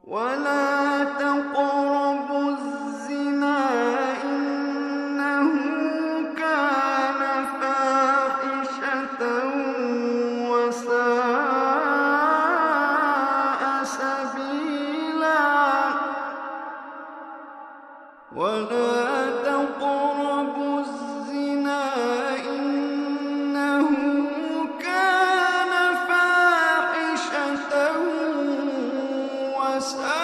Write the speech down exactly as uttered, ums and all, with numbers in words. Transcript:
ولا تقربوا الزنا إنه كان فاحشة وساء سبيلا ولا تقربوا الزنا إنه كان فاحشة وساء